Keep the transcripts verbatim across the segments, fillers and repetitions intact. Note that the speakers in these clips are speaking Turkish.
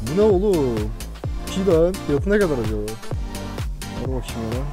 Bu ne oğlum? Ki lan fiyatı ne kadar acaba? Dur bakayım ya.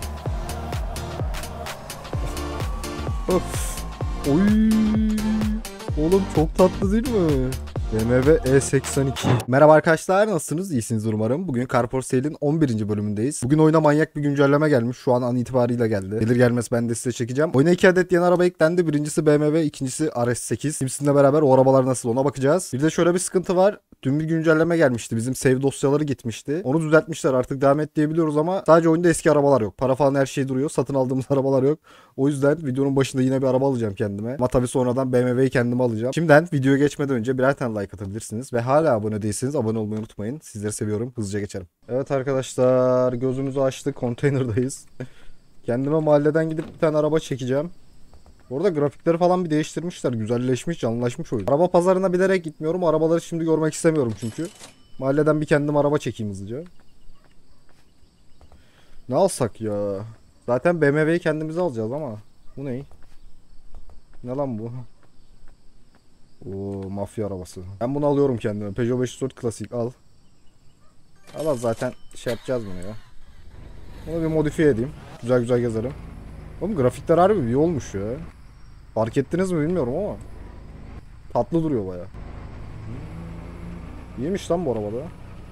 Of. Oy. Oğlum çok tatlı değil mi? B M W E seksen iki. Merhaba arkadaşlar, nasılsınız? İyisiniz umarım. Bugün Car for Sale'in on birinci bölümündeyiz. Bugün oyuna manyak bir güncelleme gelmiş. Şu an an itibariyle geldi. Gelir gelmez ben de size çekeceğim. Oyuna iki adet yeni araba eklendi. Birincisi B M W, ikincisi R S sekiz. Sizinle beraber o arabalar nasıl ona bakacağız. Bir de şöyle bir sıkıntı var. Dün bir güncelleme gelmişti. Bizim save dosyaları gitmişti. Onu düzeltmişler, artık devam et diyebiliyoruz ama sadece oyunda eski arabalar yok. Para falan her şey duruyor. Satın aldığımız arabalar yok. O yüzden videonun başında yine bir araba alacağım kendime. Ama tabii sonradan B M W'yi kendime alacağım. Şimdiden videoya geçmeden önce birer tane like atabilirsiniz. Ve hala abone değilseniz abone olmayı unutmayın. Sizleri seviyorum. Hızlıca geçelim. Evet arkadaşlar, gözümüzü açtık. Konteynerdayız. Kendime mahalleden gidip bir tane araba çekeceğim. Orada grafikleri falan bir değiştirmişler. Güzelleşmiş, canlılaşmış oyun. Araba pazarına bilerek gitmiyorum. Arabaları şimdi görmek istemiyorum çünkü. Mahalleden bir kendim araba çekeyim hızlıca. Ne alsak ya? Zaten B M W'yi kendimize alacağız ama. Bu ne? Ne lan bu? Oo, mafya arabası. Ben bunu alıyorum kendime. Peugeot beş yüz dört klasik al. Al al, zaten şey yapacağız bunu ya. Bunu bir modifiye edeyim. Güzel güzel gezelim. Oğlum grafikler harbi iyi olmuş ya. Fark ettiniz mi bilmiyorum ama. Tatlı duruyor baya. İyiymiş lan bu arabada.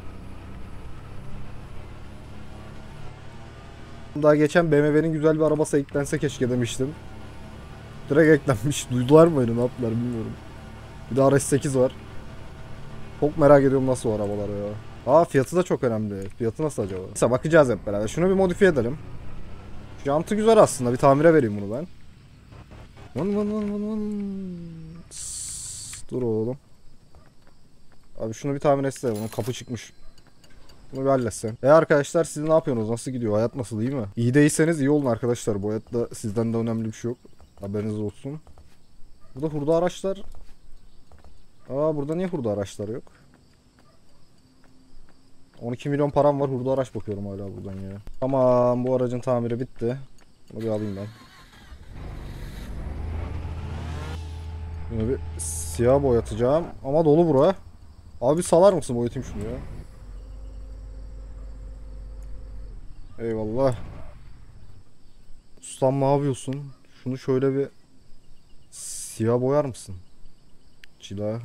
Daha geçen B M W'nin güzel bir arabası eklense keşke demiştim. Direkt eklenmiş. Duydular mı beni, ne yaptılar bilmiyorum. Bir de R S sekiz var. Çok merak ediyorum nasıl o arabalar ya. Aa, fiyatı da çok önemli. Fiyatı nasıl acaba? Neyse, bakacağız hep beraber. Şunu bir modifiye edelim. Jantı güzel aslında. Bir tamire vereyim bunu ben. Vın vın vın vın vın. Sss, dur oğlum. Abi şunu bir tamir etsene. Bunun kapı çıkmış. Bunu bir halletsen. E arkadaşlar, siz ne yapıyorsunuz? Nasıl gidiyor? Hayat nasıl, iyi mi? İyi değilseniz iyi olun arkadaşlar. Bu hayatta sizden de önemli bir şey yok. Haberiniz olsun. Burada hurda araçlar. Aa, burada niye hurda araçları yok? on iki milyon param var. Hurda araç bakıyorum hala buradan ya. Tamam, bu aracın tamiri bitti. Bunu bir alayım ben. Bunu bir siyah boyatacağım. Ama dolu bura. Abi salar mısın, boyatayım şunu ya. Eyvallah. Ustam ne yapıyorsun? Şunu şöyle bir siyah boyar mısın? Cila.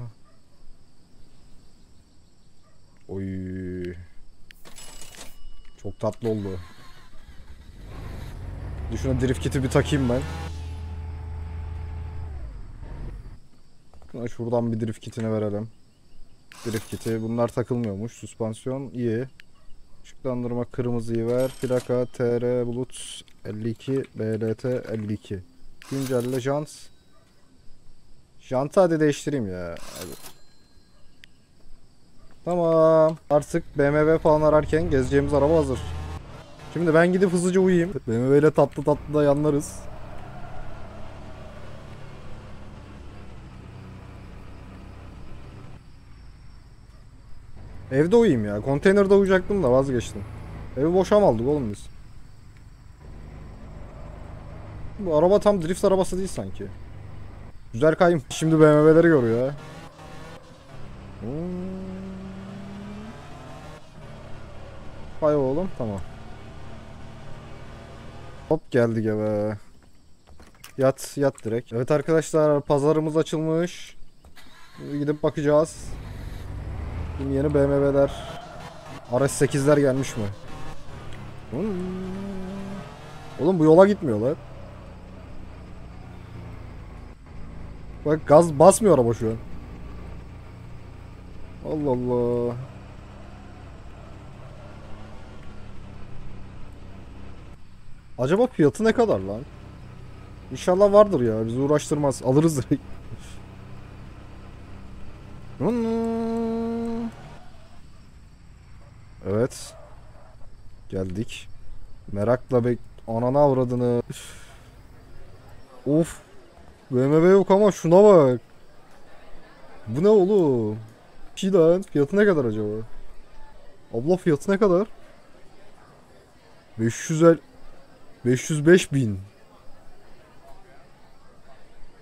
Oy. Çok tatlı oldu. Şuna drift kit'i bir takayım ben. Şuradan bir drift kit'ine verelim. Drift kit'i. Bunlar takılmıyormuş. Süspansiyon iyi. Işıklandırma kırmızıyı ver. Plaka T R Bulut elli iki B L T elli iki. Güncelle jant. Jantı hadi değiştireyim ya. Hadi. Tamam. Artık B M W falan ararken gezeceğimiz araba hazır. Şimdi ben gidip hızlıca uyuyayım. B M W ile tatlı tatlı da yanlarız. Evde uyuyayım ya. Konteynerde uyuyacaktım da vazgeçtim. Evi boşa mı aldık oğlum biz? Bu araba tam drift arabası değil sanki. Güzel kayım. Şimdi B M W'leri görüyor ya. Hmm. Kay oğlum, tamam. Hop geldik eve. Yat yat direkt. Evet arkadaşlar, pazarımız açılmış. Şimdi gidip bakacağız. Şimdi yeni B M W'ler, R S sekizler gelmiş mi? Hmm. Oğlum bu yola gitmiyor lan. Bak gaz basmıyor araba şu an. Allah Allah. Acaba fiyatı ne kadar lan? İnşallah vardır ya. Bizi uğraştırmaz. Alırız direkt. Hmm. Evet. Geldik. Merakla bek... Anana avradını. Of. B M W yok ama şuna bak. Bu ne oğlum? Şey lan. Fiyatı ne kadar acaba? Abla fiyatı ne kadar? beş yüz el... beş yüz beş bin.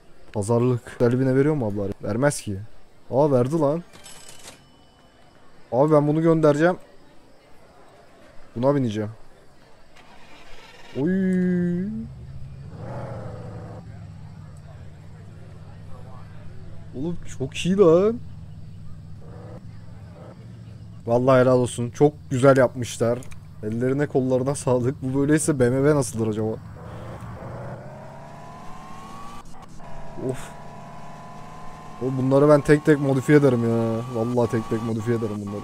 Pazarlık. Delbine veriyor mu abla? Vermez ki. Aa, verdi lan. Abi ben bunu göndereceğim. Buna bineceğim. Oy. Oğlum çok iyi lan. Vallahi helal olsun. Çok güzel yapmışlar. Ellerine kollarına sağlık. Bu böyleyse B M W nasıldır acaba? Of. Oğlum bunları ben tek tek modifiye ederim ya. Vallahi tek tek modifiye ederim bunları.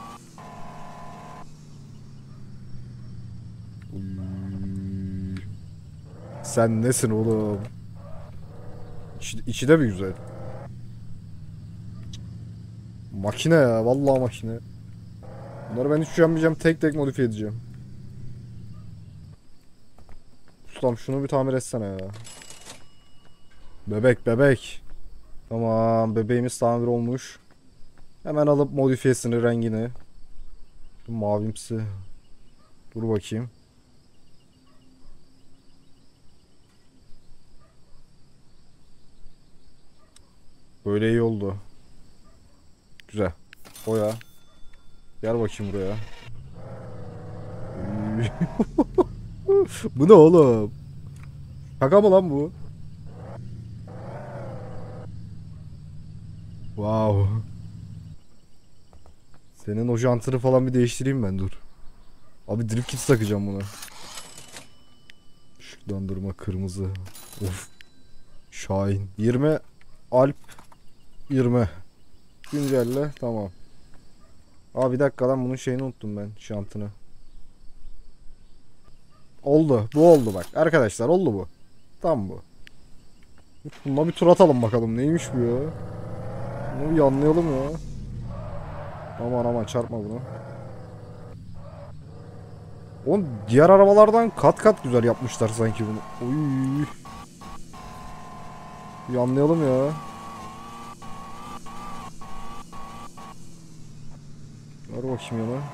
Uy. Sen nesin oğlum? İçi, içi de bir güzel. Makine ya. Vallahi makine. Bunları ben hiç üşenmeyeceğim. Tek tek modifiye edeceğim. Ustam şunu bir tamir etsene ya. Bebek bebek. Tamam bebeğimiz tamir olmuş. Hemen alıp modifiyesini, rengini. Mavimsi. Dur bakayım. Böyle iyi oldu. Güzel. Boya. Gel bakayım buraya. Bu ne oğlum? Şaka mı lan bu? Wow. Senin o jantını falan bir değiştireyim ben dur. Abi drift kit takacağım buna. Işıklandırma kırmızı. Of. Şahin. yirmi. Alp. yirmi. Güncelle. Tamam. Aa bir dakika lan bunun şeyini unuttum ben. Jantını. Oldu. Bu oldu bak. Arkadaşlar oldu bu. Tam bu. Bununla bir tur atalım bakalım. Neymiş bu ya? Bunu bir anlayalım ya. Aman aman çarpma bunu. Oğlum diğer arabalardan kat kat güzel yapmışlar sanki bunu. Oy. Bir anlayalım ya. Ver bakayım yana.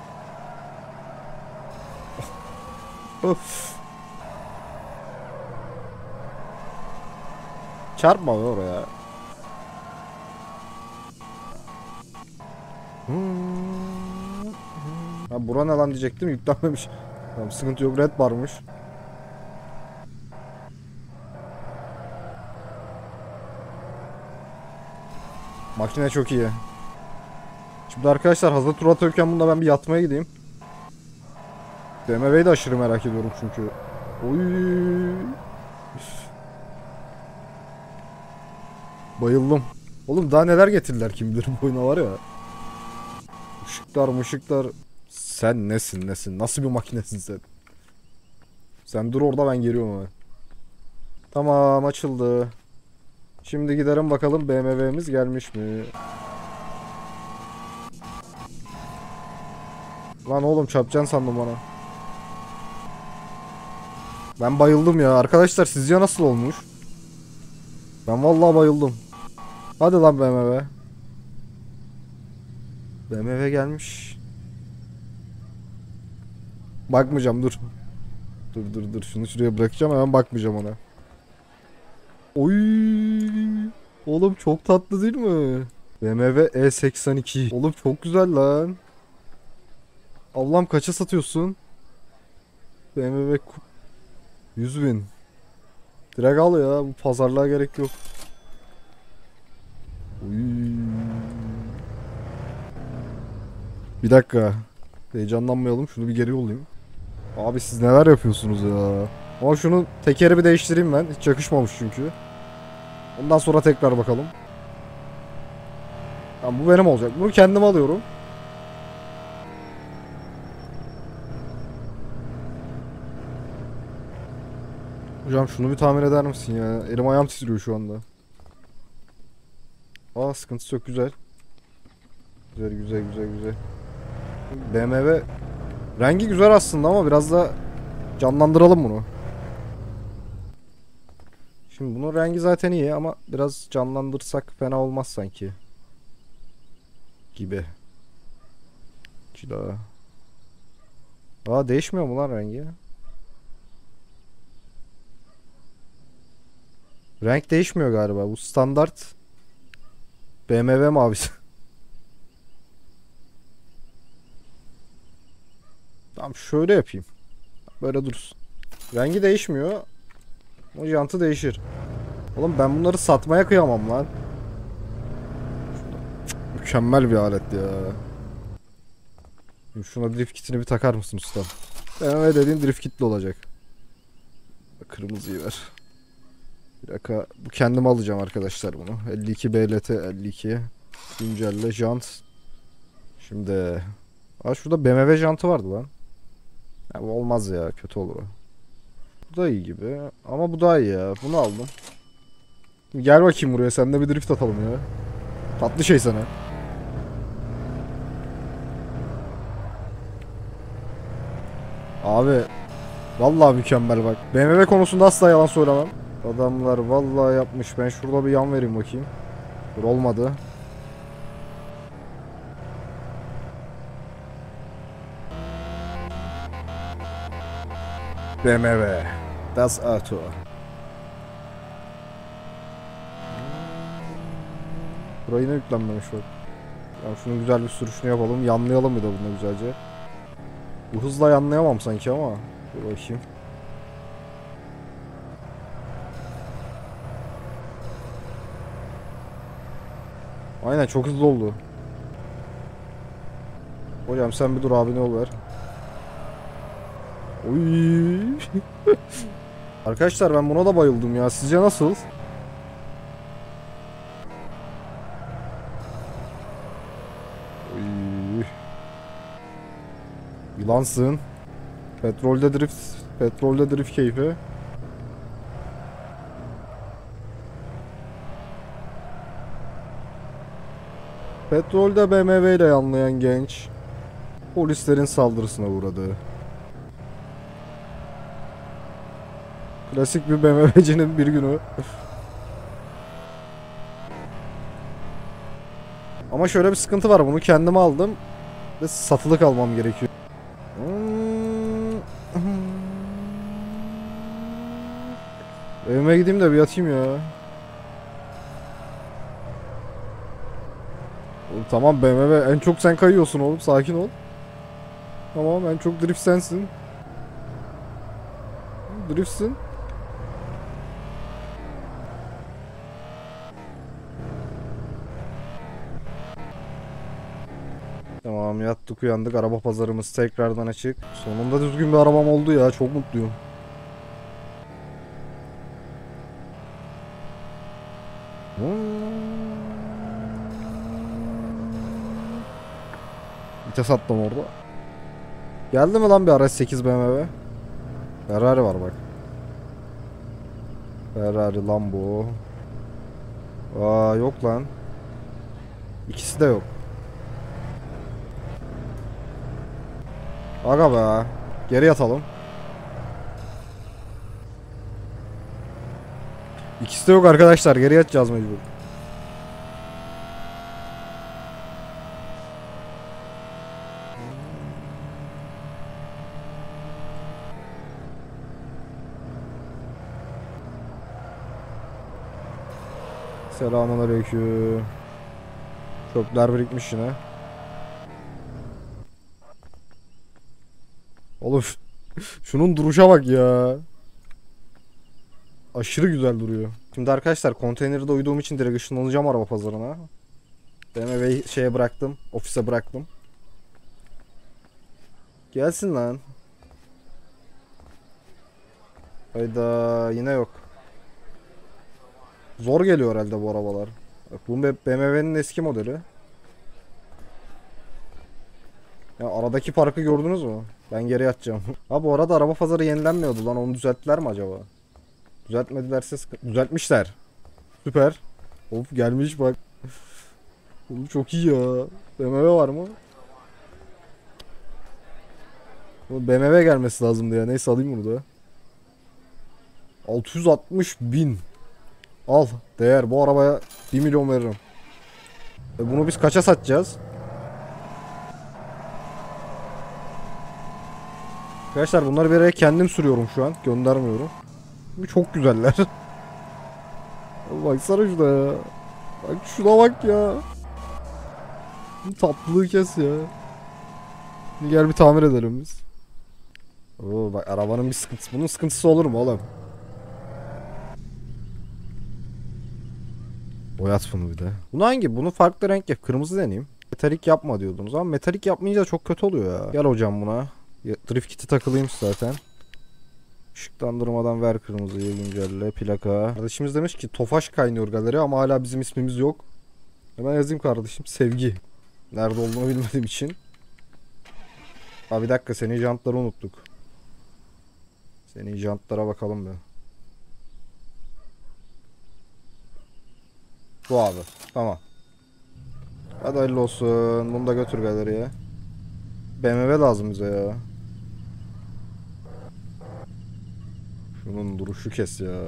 Of. Çarpma be oraya. Ha bura ne lan diyecektim, yüklenmemiş. Tamam sıkıntı yok, red varmış. Makine çok iyi. Şimdi arkadaşlar hazır tur atıyorken bunda ben bir yatmaya gideyim. B M W'yi de aşırı merak ediyorum çünkü. Oy. Bayıldım. Oğlum daha neler getirdiler kim bilir bu oyuna var ya. Işıklar mışıklar. Sen nesin nesin? Nasıl bir makinesin sen? Sen dur orada, ben geliyorum hemen. Tamam açıldı. Şimdi gidelim bakalım B M W'miz gelmiş mi? Lan oğlum çarpacaksın sandım bana. Ben bayıldım ya. Arkadaşlar sizce nasıl olmuş? Ben vallahi bayıldım. Hadi lan B M W. B M W gelmiş. Bakmayacağım dur. Dur dur dur şunu şuraya bırakacağım, hemen bakmayacağım ona. Oy! Oğlum çok tatlı değil mi? B M W E seksen iki. Oğlum çok güzel lan. Allah'ım kaça satıyorsun? B M W yüz bin. Direkt al ya, bu pazarlığa gerek yok. Oy. Bir dakika. Heyecanlanmayalım, şunu bir geri yollayayım. Abi siz neler yapıyorsunuz ya? Ama şunu tekeri bir değiştireyim ben. Hiç yakışmamış çünkü. Ondan sonra tekrar bakalım. Tamam bu benim olacak. Bunu kendim alıyorum. Hocam şunu bir tamir eder misin ya? Elim ayağım titriyor şu anda. Aa sıkıntısı yok, güzel. Güzel güzel güzel güzel. B M W rengi güzel aslında ama biraz da canlandıralım bunu. Şimdi bunun rengi zaten iyi ama biraz canlandırsak fena olmaz sanki. Gibi. Cila. Aa değişmiyor mu lan rengi? Renk değişmiyor galiba. Bu standart B M W mavisi. Tamam şöyle yapayım. Böyle dursun. Rengi değişmiyor. O jantı değişir. Oğlum ben bunları satmaya kıyamam lan. Cık, mükemmel bir alet ya. Şuna drift kitini bir takar mısın usta? B M W dediğin drift kitli olacak. Kırmızıyı ver. Bir dakika. Bu kendim alacağım arkadaşlar bunu. elli iki B L T elli iki. Güncelle jant. Şimdi. Aa şurada B M W jantı vardı lan. Ya bu olmaz ya. Kötü olur o. Bu da iyi gibi. Ama bu daha iyi ya. Bunu aldım. Gel bakayım buraya. Seninle bir drift atalım ya. Tatlı şey sana. Abi. Vallahi mükemmel bak. B M W konusunda asla yalan söylemem. Adamlar vallahi yapmış. Ben şurada bir yan vereyim bakayım. Dur olmadı. B M W. Das Auto. Burayı ne yüklenmemiş bak. Yani şunun güzel bir sürüşünü yapalım. Yanlayalım bir de bunu güzelce. Bu hızla yanlayamam sanki ama. Dur bakayım. Aynen çok hızlı oldu. Hocam sen bir dur abi ne ol ver. Oy. Arkadaşlar ben buna da bayıldım ya. Sizce nasıl? Oy. Yılansın. Petrolde drift, petrolde drift keyfi. Petrolde B M W ile yanlayan genç polislerin saldırısına uğradı. Klasik bir B M W'cinin bir günü. Ama şöyle bir sıkıntı var. Bunu kendim aldım ve satılık almam gerekiyor. Evime gideyim de bir yatayım ya. Oğlum tamam B M W en çok sen kayıyorsun oğlum sakin ol. Tamam en çok drift sensin. Driftsin. Tamam yattık uyandık araba pazarımız tekrardan açık. Sonunda düzgün bir arabam oldu ya çok mutluyum. Vites attım orada. Geldi mi lan bir R S sekiz B M W? Ferrari var bak. Ferrari Lambo. Aa yok lan. İkisi de yok. Aga be. Geri yatalım. İkisi de yok arkadaşlar. Geri yatacağız mecbur. Selamünaleyküm. Çöpler birikmiş yine. Oğlum şunun duruşa bak ya. Aşırı güzel duruyor. Şimdi arkadaşlar konteynerde uyuduğum için direkt ışınlanacağım araba pazarına. B M W'yi şeye bıraktım. Ofise bıraktım. Gelsin lan. Hayda yine yok. Zor geliyor herhalde bu arabalar. Bak, bu B M W'nin eski modeli. Ya aradaki farkı gördünüz mü? Ben geri yatacağım. Ha bu arada araba pazarı yenilenmiyordu lan onu düzelttiler mi acaba? Düzeltmedilerse düzeltmişler. Süper. Of gelmiş bak. Oğlum çok iyi ya. B M W var mı? B M W gelmesi lazımdı ya. Neyse alayım bunu da. altı yüz altmış bin. Al. Değer. Bu arabaya bir milyon veririm. E bunu biz kaça satacağız? Arkadaşlar bunları bir yere kendim sürüyorum şu an. Göndermiyorum. Çok güzeller. Baksana şuna ya. Bak şuna bak ya. Bu tatlılığı kes ya. Gel bir tamir edelim biz. Oo, bak arabanın bir sıkıntısı. Bunun sıkıntısı olur mu oğlum? Boyat bunu bir de. Bunu hangi? Bunu farklı renk yap. Kırmızı deneyeyim. Metalik yapma diyordunuz ama metalik yapmayınca çok kötü oluyor ya. Gel hocam buna. Ya, drift kiti takılıyım zaten. Işıklandırmadan ver kırmızıyı, güncelle plaka. Kardeşimiz demiş ki Tofaş kaynıyor galeri ama hala bizim ismimiz yok. Hemen yazayım kardeşim, Sevgi. Nerede olduğunu bilmediğim için. Abi bir dakika, senin jantları unuttuk. Senin jantlara bakalım bir. Bu abi. Tamam. Hadi hayırlı olsun. Bunu da götür galeriye. B M W lazım bize ya. Şunun duruşu kes ya.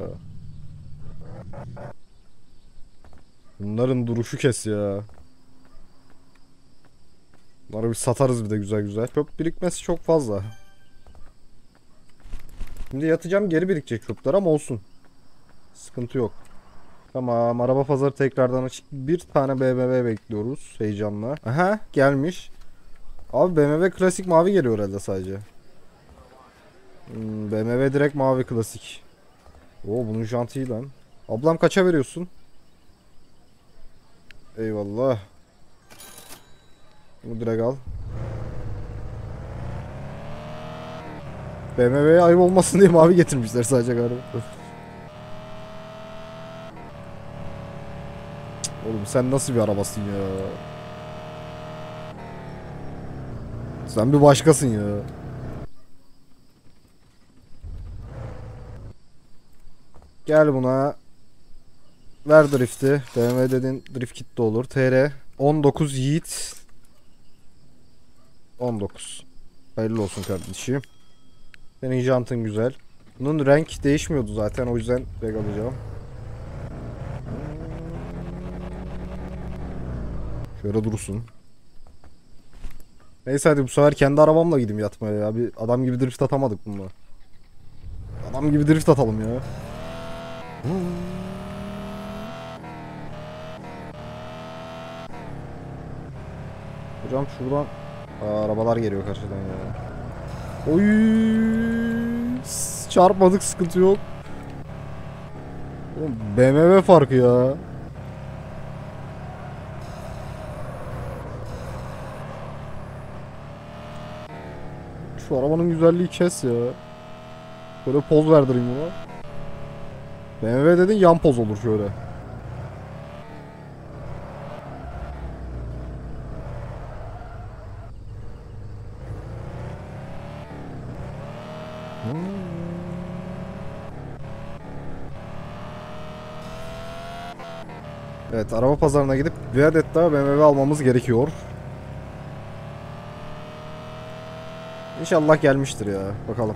Bunların duruşu kes ya. Bunları bir satarız bir de güzel güzel. Çöp birikmesi çok fazla. Şimdi yatacağım, geri birikecek çöpler ama olsun. Sıkıntı yok. Tamam, araba pazarı tekrardan açık. Bir tane B M W bekliyoruz heyecanla. Aha, gelmiş. Abi B M W klasik mavi geliyor herhalde sadece. Hmm, B M W direkt mavi klasik. Oo, bunun jantı iyi lan. Ablam kaça veriyorsun? Eyvallah. Bunu direkt al. B M W'ye ayıp olmasın diye mavi getirmişler sadece galiba. Oğlum sen nasıl bir arabasın ya? Sen bir başkasın ya. Gel buna. Ver drift'i. B M W dedin, drift kit de olur. T R on dokuz Yiğit. on dokuz. Hayırlı olsun kardeşim. Senin jantın güzel. Bunun renk değişmiyordu zaten, o yüzden renk alacağım. Şöyle dursun. Neyse hadi bu sefer kendi arabamla gideyim yatmaya ya. Bir adam gibi drift atamadık bununla. Adam gibi drift atalım ya. Hocam şuradan Aa, arabalar geliyor karşıdan ya. Oy! Çarpmadık, sıkıntı yok. Oğlum, B M W farkı ya. Şu arabanın güzelliği kes ya. Böyle poz verdireyim buna. B M W dedin, yan poz olur şöyle. Evet, araba pazarına gidip bir adet daha B M W almamız gerekiyor. İnşallah gelmiştir ya. Bakalım.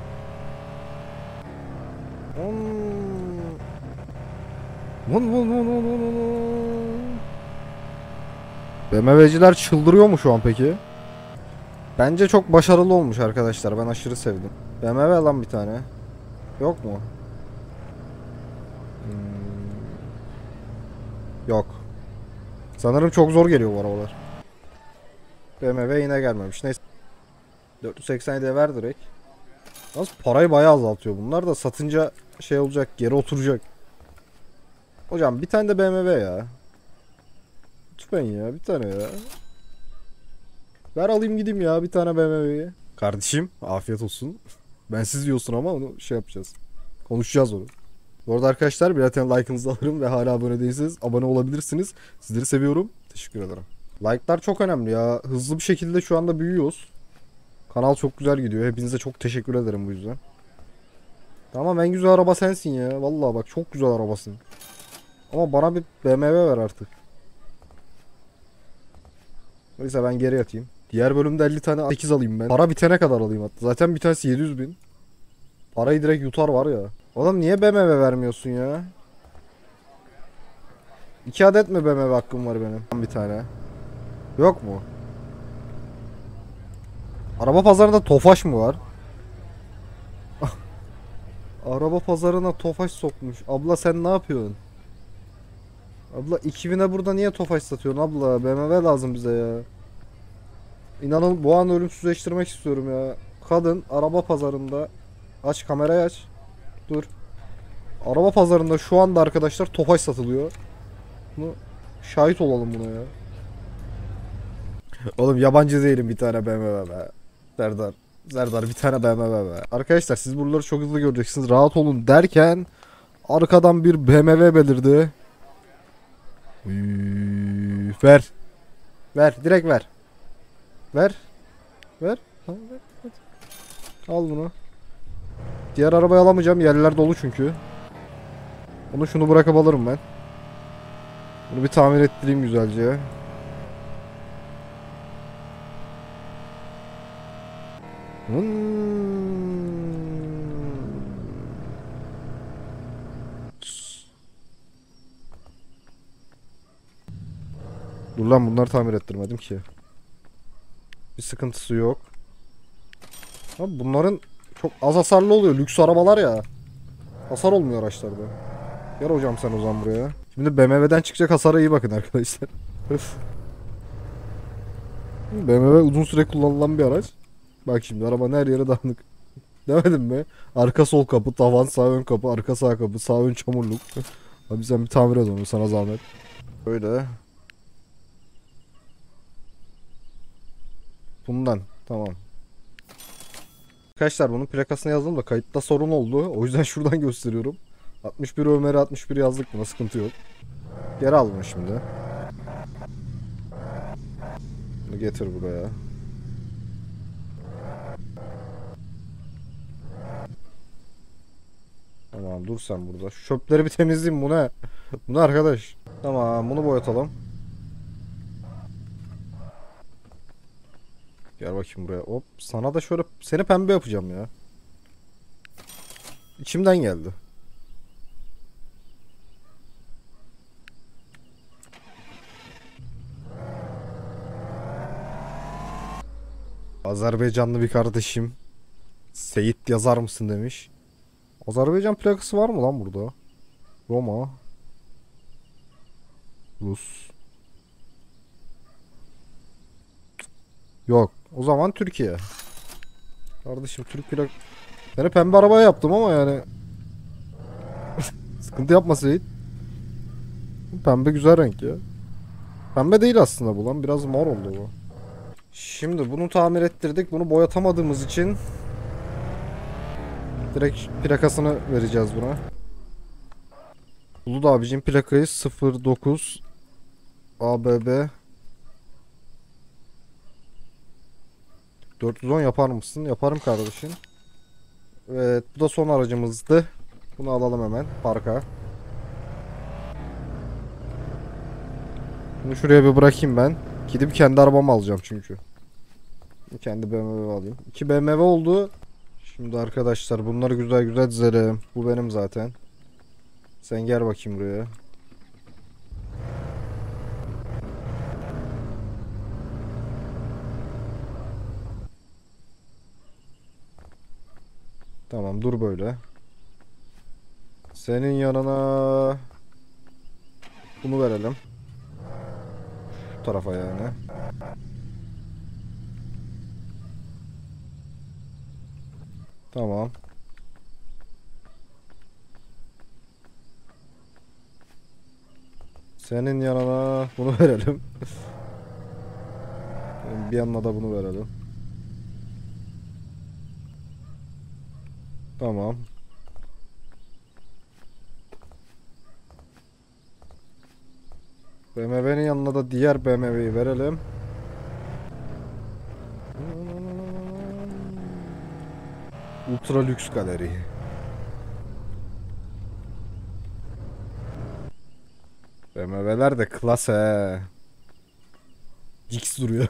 Vın vın vın vın vın vın. B M W'ciler çıldırıyor mu şu an peki? Bence çok başarılı olmuş arkadaşlar. Ben aşırı sevdim. B M W lan bir tane. Yok mu? Hmm. Yok. Sanırım çok zor geliyor bu arabalar. B M W yine gelmemiş. Neyse. dört yüz seksen yediye ver direkt. Nasıl parayı bayağı azaltıyor. Bunlar da satınca şey olacak, geri oturacak. Hocam bir tane de B M W ya. Lütfen ya, bir tane ya. Ver alayım gideyim ya, bir tane B M W'yi. Kardeşim afiyet olsun. Ben siz yiyorsun ama onu şey yapacağız. Konuşacağız onu. Bu arada arkadaşlar, bir tane like'ınızı alırım ve hala abone değilseniz abone olabilirsiniz. Sizleri seviyorum. Teşekkür ederim. Like'lar çok önemli ya. Hızlı bir şekilde şu anda büyüyoruz. Kanal çok güzel gidiyor. Hepinize çok teşekkür ederim bu yüzden. Tamam, en güzel araba sensin ya. Vallahi bak, çok güzel arabasın. Ama bana bir B M W ver artık. Neyse ben geri yatayım. Diğer bölümde elli tane sekiz alayım ben. Para bitene kadar alayım hatta. Zaten bir tanesi yedi yüz bin. Parayı direkt yutar var ya. Oğlum niye B M W vermiyorsun ya? İki adet mi B M W hakkım var benim? Bir tane. Yok mu? Araba pazarında Tofaş mı var? Araba pazarına Tofaş sokmuş. Abla sen ne yapıyorsun? Abla iki bine burada niye Tofaş satıyorsun abla? B M W lazım bize ya. İnanın bu an ölümsüzleştirmek istiyorum ya. kadın araba pazarında, aç kamerayı aç. Dur. Araba pazarında şu anda arkadaşlar Tofaş satılıyor. Bunu şahit olalım buna ya. Oğlum yabancı değilim, bir tane B M W be. Serdar. Serdar bir tane B M W be. Arkadaşlar siz buraları çok hızlı göreceksiniz. Rahat olun derken arkadan bir B M W belirdi. Üf, ver. Ver. Direkt ver. Ver. Ver. Tamam, ver. Al bunu. Diğer arabayı alamayacağım. Yerler dolu çünkü. Onu şunu bırakıp alırım ben. Bunu bir tamir ettireyim güzelce. Hmm. Dur lan, bunları tamir ettirmedim ki. Bir sıkıntısı yok. Abi bunların çok az hasarlı oluyor. Lüks arabalar ya. Hasar olmuyor araçlarda. Gel hocam sen o zaman buraya. Şimdi B M W'den çıkacak hasara iyi bakın arkadaşlar. B M W uzun süre kullanılan bir araç. Bak şimdi arabanın her yeri dağınık. Demedim mi? Arka sol kapı, tavan sağ ön kapı, arka sağ kapı, sağ ön çamurluk. Abi sen bir tamir et onu, sana zahmet. Böyle. Bundan. Tamam. Arkadaşlar bunun plakasına yazdım da kayıtta sorun oldu. O yüzden şuradan gösteriyorum. altmış bir Ömer'e altmış bir yazdık, buna sıkıntı yok. Geri al bunu şimdi. Bunu getir buraya. Tamam, dur sen burada. Şu çöpleri bir temizleyeyim, bu ne? Bu ne arkadaş? Tamam, bunu boyatalım. Gel bakayım buraya. Hop, sana da şöyle seni pembe yapacağım ya. İçimden geldi. Azerbaycanlı bir kardeşim Seyit yazar mısın demiş. Azerbaycan plakası var mı lan burada? Roma. Rus. Yok. O zaman Türkiye. Kardeşim Türk plak... Yani pembe arabaya yaptım ama yani... Sıkıntı yapma Seyit. Pembe güzel renk ya. Pembe değil aslında bu lan. Biraz mor oldu bu. Şimdi bunu tamir ettirdik. Bunu boyatamadığımız için direkt plakasını vereceğiz buna. Uludağ abicim plakayı sıfır dokuz A B B dört yüz on yapar mısın? Yaparım kardeşim. Evet, bu da son aracımızdı. Bunu alalım hemen parka. Bunu şuraya bir bırakayım ben. Gidip kendi arabamı alacağım çünkü. Kendi B M W alayım. İki B M W oldu. Şimdi arkadaşlar bunları güzel güzel dizelim. Bu benim zaten. Sen gel bakayım buraya. Tamam, dur böyle. Senin yanına bunu verelim. Şu tarafa yani. Tamam. Senin yanına bunu verelim. Bir yanına da bunu verelim. Tamam. B M W'nin yanına da diğer B M W'yi verelim. Ultra lüks galeri. B M W'ler de klas he. X duruyor.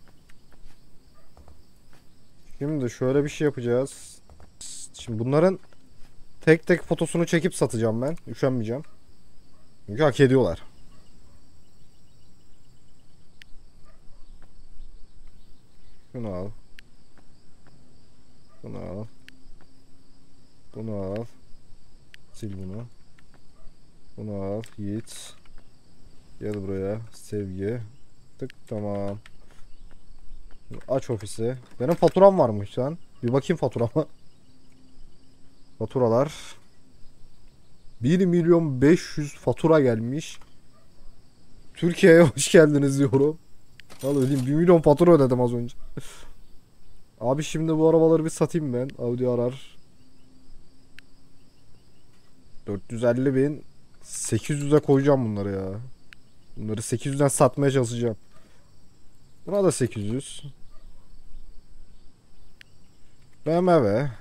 Şimdi şöyle bir şey yapacağız. Şimdi bunların tek tek fotosunu çekip satacağım ben. Üşenmeyeceğim. Çünkü hak ediyorlar. Bunu al. Bunu al. Bunu al. Sil bunu. Bunu al. Yiğit. Gel buraya. Sevgi. Tık, tamam. Aç ofisi. Benim faturam varmış lan. Bir bakayım faturama. Faturalar. bir milyon beş yüz fatura gelmiş. Türkiye'ye hoş geldiniz diyorum. Vallahi ödeyeyim, bir milyon fatura ödedim az önce. Abi şimdi bu arabaları bir satayım ben. Audi arar. dört yüz elli bin. sekiz yüze koyacağım bunları ya. Bunları sekiz yüzden satmaya çalışacağım. Buna da sekiz yüz. B M W.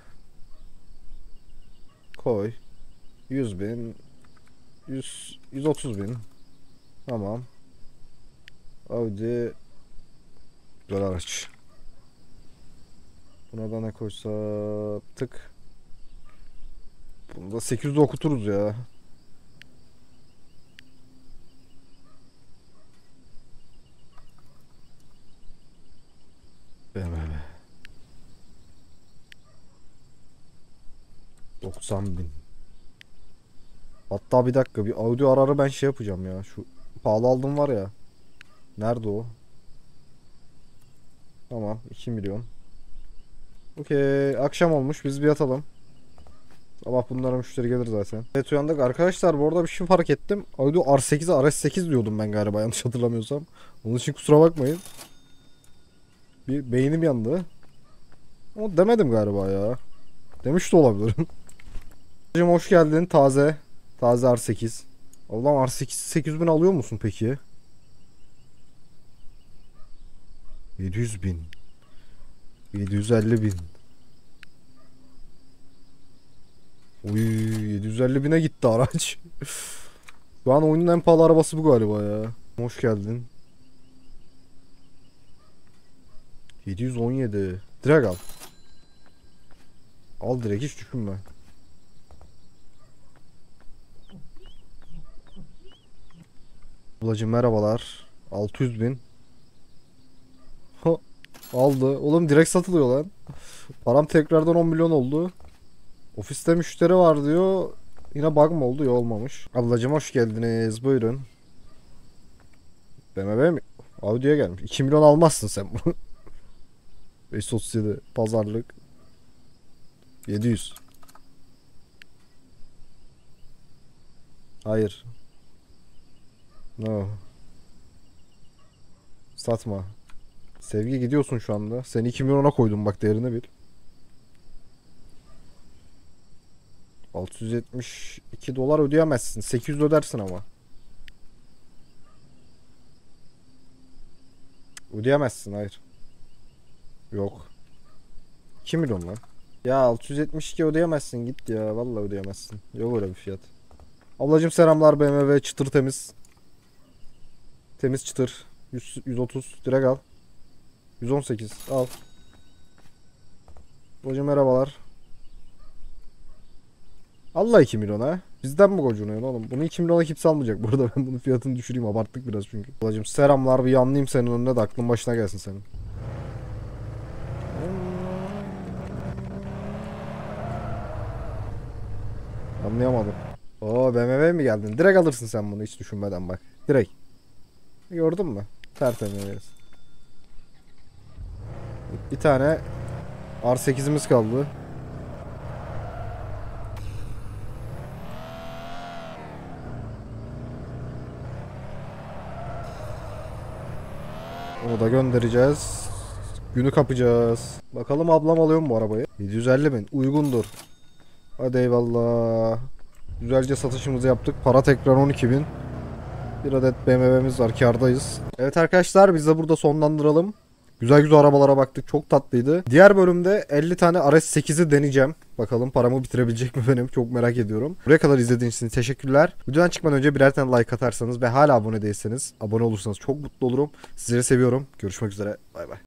Koy. yüz bin. yüz, yüz otuz bin. Tamam. Audi. Güzel araç. Buna da ne koysa tık. Bunu da sekiz yüzde okuturuz ya. B M W. doksan bin. Hatta bir dakika, bir Audi ararı ben şey yapacağım ya. Şu pahalı aldım var ya. Nerede o? Tamam, iki milyon. Okey, akşam olmuş, biz bir yatalım. Sabah bunlara müşteri gelir zaten. Evet, uyandık arkadaşlar. Bu arada bir şey fark ettim. Audi R sekize R S sekiz diyordum ben galiba, yanlış hatırlamıyorsam. Onun için kusura bakmayın. Bir beynim yandı. Ama demedim galiba ya. Demiş de olabilirim. Hocam hoş geldin, taze. Taze R sekiz. Allah'ım, R sekiz sekiz bin alıyor musun peki? yedi yüz bin. yedi yüz elli bin. Uy, yedi yüz elli bine gitti araç. Şu an oyunun en pahalı arabası bu galiba ya. Hoş geldin. yedi yüz on yedi. Direkt al. Al direkt, hiç düşünme. Ablacım merhabalar. altı yüz bin. Ha, aldı. Oğlum direkt satılıyor lan. Param tekrardan on milyon oldu. Ofiste müşteri var diyor. Yine bug mı oldu? Yok, olmamış. Ablacım hoş geldiniz. Buyurun. B M W mi? Audi'ye gelmiş. iki milyon almazsın sen bunu. beş yüz otuz yedi pazarlık. yedi yüz. Hayır. No. Satma. Sevgi, gidiyorsun şu anda. Seni iki milyona koydum, bak değerini bil. altı yüz yetmiş iki dolar ödeyemezsin. sekiz yüz ödersin ama. Ödeyemezsin, hayır. Yok. iki milyon lan. Ya altı yüz yetmiş iki ödeyemezsin, git ya. Vallahi ödeyemezsin. Yok öyle bir fiyat. Ablacım selamlar, B M W çıtır temiz. Temiz çıtır. yüz, yüz otuz direkt al. yüz on sekiz al. Ablacım merhabalar. Allah iki milyona. Bizden mi gocunuyorsun oğlum? Bunu iki milyona kimse almayacak. Burada ben bunun fiyatını düşüreyim. Abarttık biraz çünkü. Ablacım selamlar, bir yanlayayım senin önüne de aklın başına gelsin senin. Anlayamadım. Oo, B M W mi geldin? Direkt alırsın sen bunu hiç düşünmeden bak. Direkt. Gördün mü? Tertemiz. Bir tane R sekizimiz kaldı. Onu da göndereceğiz. Günü kapacağız. Bakalım ablam alıyor mu bu arabayı? yedi yüz elli bin. Uygundur. Hadi eyvallah. Güzelce satışımızı yaptık. Para tekrar on iki bin. Bir adet B M W'miz var. Kârdayız. Evet arkadaşlar, biz de burada sonlandıralım. Güzel güzel arabalara baktık. Çok tatlıydı. Diğer bölümde elli tane R S sekizi deneyeceğim. Bakalım paramı bitirebilecek mi benim? Çok merak ediyorum. Buraya kadar izlediğiniz için teşekkürler. Videodan çıkmadan önce birer tane like atarsanız ve hala abone değilseniz abone olursanız çok mutlu olurum. Sizleri seviyorum. Görüşmek üzere. Bay bay.